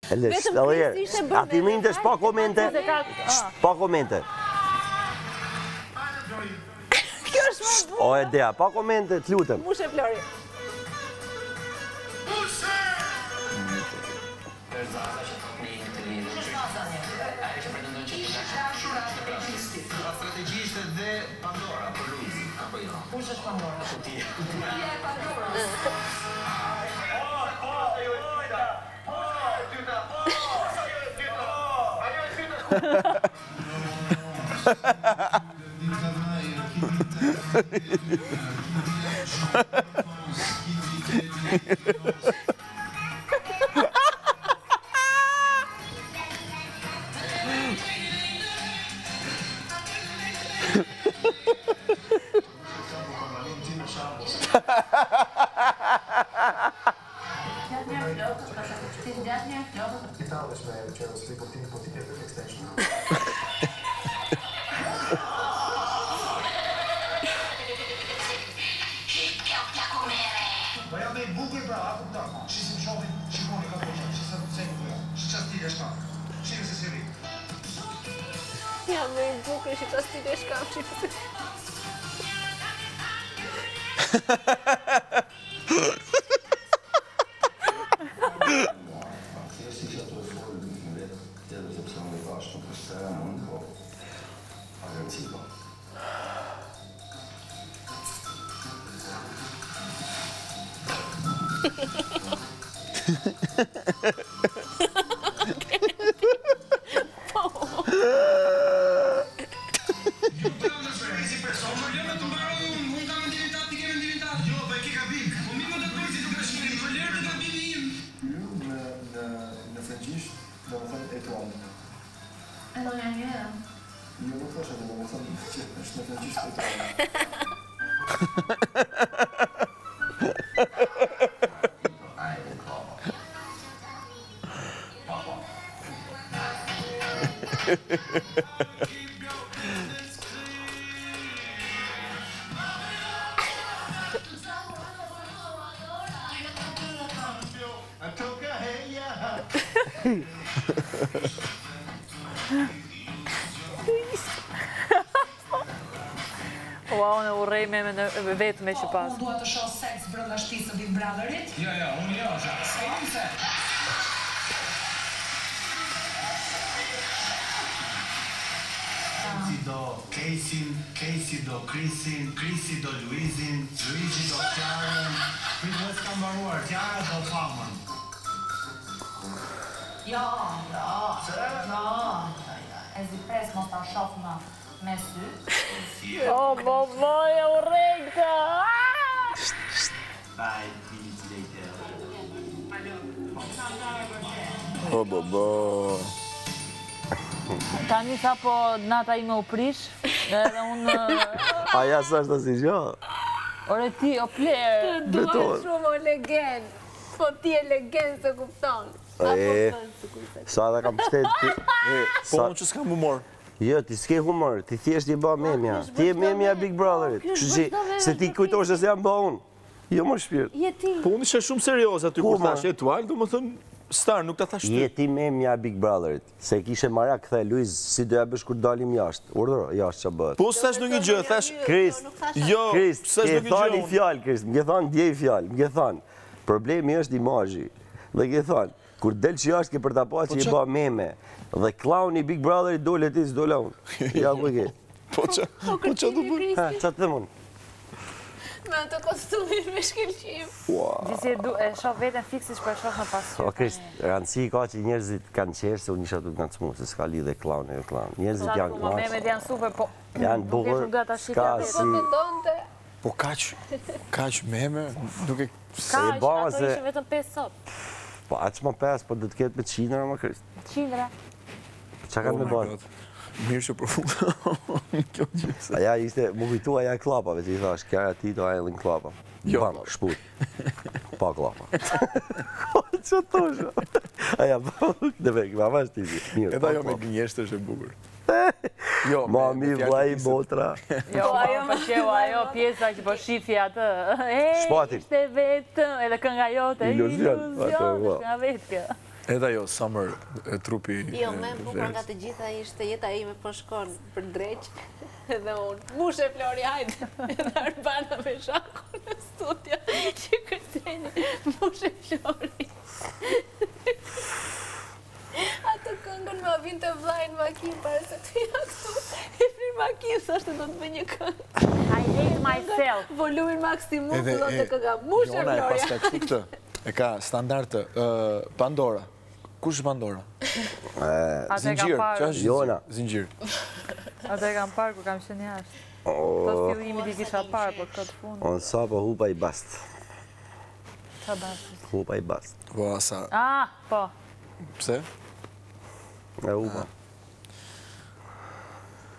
Ati minte, s'pa komente. Pa komente. Kjo është më bukur. O Edea, pa komente, t'lutem. Mushe Flori. Strategjisht dhe Pandora për Luizi, apo jo? Kush është Pandora? Kutia. Kutia e Pandorës. Ja me i bukur që ta stile shkafshi. Ua, unë urrej me vetme që pas. Unë duhet të shoh seks brenda shtëpisë së Big Brotherit. Ja, unë jo, s'kam se. Casey do Chrisin, Chrisi do Luizin, Luigi do Kiarën. Pritë s'kam mbaruar, Kiara do Famën. Jo. E zi pres mos ta shoh me sy. O, boboja, urrej këta! 5 minutes later. O, bobo. Tani sa po nata ime u prish, edhe unë... Aja sa është asë një? Ore ti, o plerë. Duhet shumë o legend. Po ti e legend se kupton. Sa da kam pështet... Po unë që s'kam humor. Jo, ti s'ke humor, ti thjesht i ba memja. Ti e memja Big Brotherit. Kështu që se ti kujtosh se jam ba unë. Jo më shpirt. Po unë ishe shumë serios aty kur thash etual, do më thënë star, nuk ta thash ty. Je ti memja Big Brotherit. Se kishe marak këthe, Luiz, si doja bësh kur dalim jashtë. Urdhro, jashtë që bëhet. Po s'thash në një gjë, thash... Krist, Jo, Krist, s'thash ke në një thani gjë. fjallë, Krist, m'ke thonë djej fjallë, m'ke thonë. Problemi është imazhi. Dhe ke thonë, kur del që jashtë ke për ta pa që i ba meme. Dhe klauni Big Brotherit dole ti, s'dole unë. Ja ku ke. Po që du bërë? Ha, qa të them unë? Me ato kostumin me shkëlqim. Gjisi e shoh veten fiksi që po e shoh në pasur. O, Krist, rëndësi ka që njerëzit kanë qerë se unë isha të nga të smu, se s'ka lidhe klaun e klaun. Njerëzit janë knaqë. Memet janë super, po... Janë bukur, s'ka si... Po kaq meme, nuk e... Ka, ato ishe vetëm 5 sot. Po, aqë më 5, po dhe të ketë me qindra, më Krist. Qindra. Qa kanë me bërë? Mirë që përfundon kjo gjithse. Aja ishte, më kujtu aja klapave, që i thash, kjara ti do aja lën klapa. Jo. Bam, shput. Pa klapa. Që tosha? Aja, dhe me, ma vash ti si. Mirë, Edhe ajo me gënjesht është e bukur. Mami, vlaj, motra. Jo, po qeu, ajo pjesa që po shifi atë. Shpatin. Ishte vetëm, edhe kënga jote. Iluzion. Iluzion, është nga vetë kjo. Edhe ajo, Summer, trupi... Jo, me bukur nga të gjitha ishte jeta ime po shkon për dreq. Edhe unë, mushe Flori, hajde. Edhe Arbana me shaku në studio, që kërceni, mushe Flori. Atë këngën më vinë të vlajnë makinë, pare se të vina këtu. E fri makinë, sa është do të bëj një këngë. I hate myself. Volumin maksimum, të do të kënga, mushe Jona e Flori. pas ka kështu këtë, e ka standartë, Pandora. Kush është Pandora? Atë e kam Zinxhir, që parë. është Jona. Zinxhir. Atë e kam parë, ku kam qenë jashtë. Po fillimit i kisha parë, po këtë fund. On sa po hupa i bast. Qa bashkë? Hupa i bast. Po asa, Ah, po. pse? E hupa.